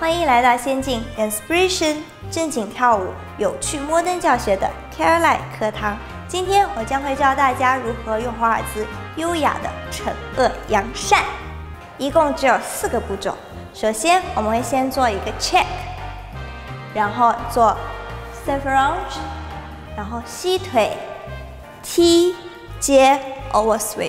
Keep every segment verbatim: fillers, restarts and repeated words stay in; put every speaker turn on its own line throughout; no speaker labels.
欢迎来到先进 Inspiration 正经跳舞、有趣摩登教学的 Caroline 课堂。今天我将会教大家如何用华尔兹优雅的惩恶扬善，一共只有四个步骤。首先，我们会先做一个 check， 然后做 Savage， 然后吸腿、踢、接 over swing，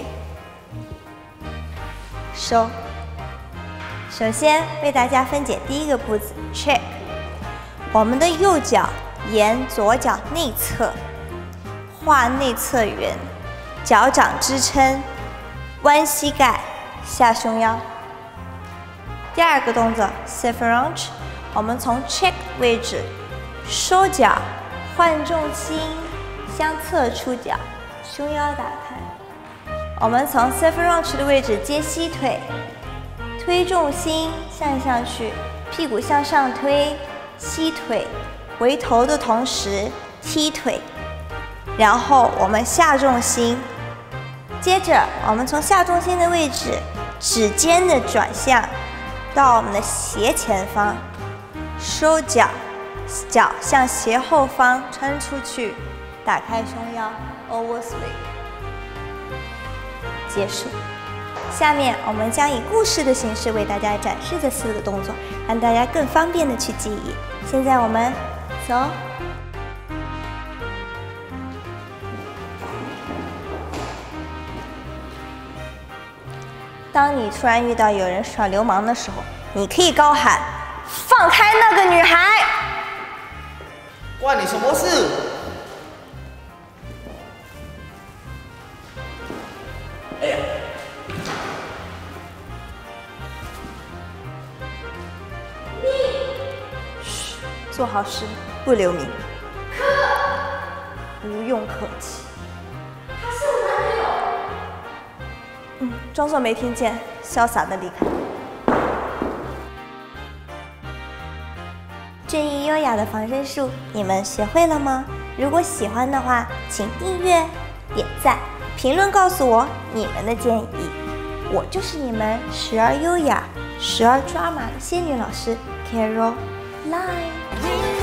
收。首先为大家分解第一个步子 check， 我们的右脚沿左脚内侧画内侧圆，脚掌支撑，弯膝盖，下胸腰。第二个动作 Savage， 我们从 check 位置收脚，换重心，向侧出脚，胸腰打开。我们从 Savage 的位置接膝腿，推重心向上去，屁股向上推，吸腿，回头的同时踢腿，然后我们下重心，接着我们从下重心的位置指尖的转向到我们的斜前方，收脚，脚向斜后方撑出去，打开胸腰 over swing， 结束。下面我们将以故事的形式为大家展示这四个动作，让大家更方便的去记忆。现在我们走。当你突然遇到有人耍流氓的时候，你可以高喊：“放开那个女孩！”
关你什么事？哎呀！
嘘，做好事不留名。可不用客气。他是我男朋友。嗯，装作没听见，潇洒的离开。正义优雅的防身术，你们学会了吗？如果喜欢的话，请订阅、点赞、评论告诉我你们的建议。我就是你们时而优雅、时而抓马的仙女老师 Caroline。